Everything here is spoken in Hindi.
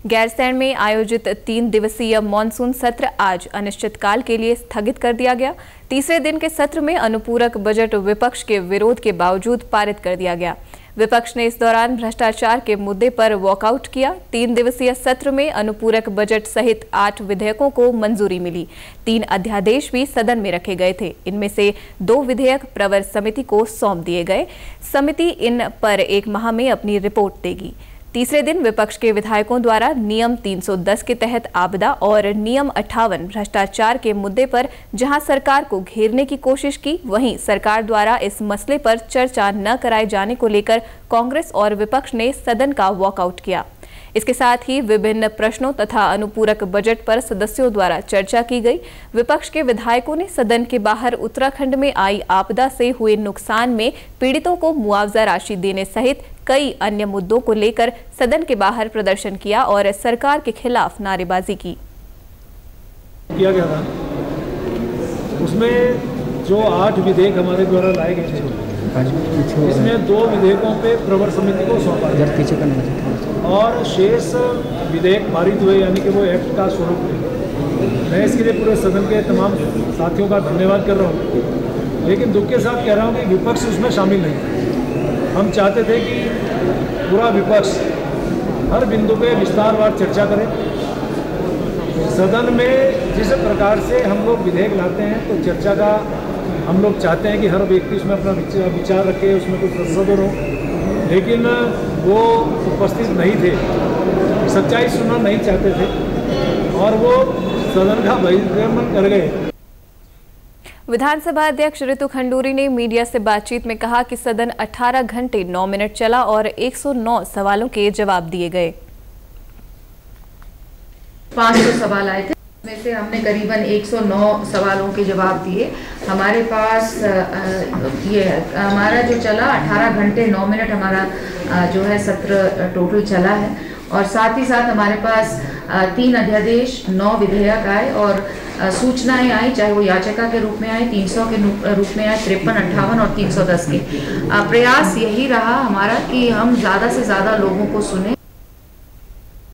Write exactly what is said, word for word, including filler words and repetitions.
गैरसैंण में आयोजित तीन दिवसीय मानसून सत्र आज अनिश्चितकाल के लिए स्थगित कर दिया गया। तीसरे दिन के सत्र में अनुपूरक बजट विपक्ष के विरोध के बावजूद पारित कर दिया गया। विपक्ष ने इस दौरान भ्रष्टाचार के मुद्दे पर वॉकआउट किया। तीन दिवसीय सत्र में अनुपूरक बजट सहित आठ विधेयकों को मंजूरी मिली। तीन अध्यादेश भी सदन में रखे गए थे। इनमें से दो विधेयक प्रवर समिति को सौंप दिए गए। समिति इन पर एक माह में अपनी रिपोर्ट देगी। तीसरे दिन विपक्ष के विधायकों द्वारा नियम तीन सौ दस के तहत आपदा और नियम अट्ठावन भ्रष्टाचार के मुद्दे पर जहां सरकार को घेरने की कोशिश की, वहीं सरकार द्वारा इस मसले पर चर्चा न कराए जाने को लेकर कांग्रेस और विपक्ष ने सदन का वॉकआउट किया। इसके साथ ही विभिन्न प्रश्नों तथा अनुपूरक बजट पर सदस्यों द्वारा चर्चा की गई। विपक्ष के विधायकों ने सदन के बाहर उत्तराखंड में आई आपदा से हुए नुकसान में पीड़ितों को मुआवजा राशि देने सहित कई अन्य मुद्दों को लेकर सदन के बाहर प्रदर्शन किया और सरकार के खिलाफ नारेबाजी की। किया गया था उसमें जो आठ विधेयक हमारे द्वारा लाए गए थे, इसमें दो विधेयकों पे प्रवर समिति को सौंपा गया और शेष विधेयक पारित हुए, यानी कि वो एक्ट का स्वरूप हुए। मैं इसके लिए पूरे सदन के तमाम साथियों का धन्यवाद कर रहा हूँ, लेकिन दुख के साथ कह रहा हूँ कि विपक्ष उसमें शामिल नहीं। हम चाहते थे कि पूरा विपक्ष हर बिंदु पे विस्तारवार चर्चा करे। सदन में जिस प्रकार से हम लोग विधेयक लाते हैं तो चर्चा का हम लोग चाहते हैं कि हर व्यक्ति उसमें अपना विचार रखे, उसमें कोई प्रश्न हो, लेकिन वो उपस्थित नहीं थे, सच्चाई सुनना नहीं चाहते थे और वो सदन का बहिष्करण कर गए। विधानसभा अध्यक्ष ऋतु खंडूरी ने मीडिया से बातचीत में कहा कि सदन अठारह घंटे नौ मिनट चला और एक सौ नौ सवालों के जवाब दिए गए। पाँच सौ सवाल आए थे, में से हमने करीबन एक सौ नौ सवालों के जवाब दिए। हमारे पास ये है, हमारा जो चला अठारह घंटे नौ मिनट हमारा जो है सत्र टोटल चला है और साथ ही साथ हमारे पास तीन अध्यादेश, नौ विधेयक आए और सूचनाएं आई, चाहे वो याचिका के रूप में आए, तीन सौ के रूप में आए, तिरपन, अट्ठावन और तीन सौ दस के। प्रयास यही रहा हमारा कि हम ज़्यादा से ज़्यादा लोगों को सुने।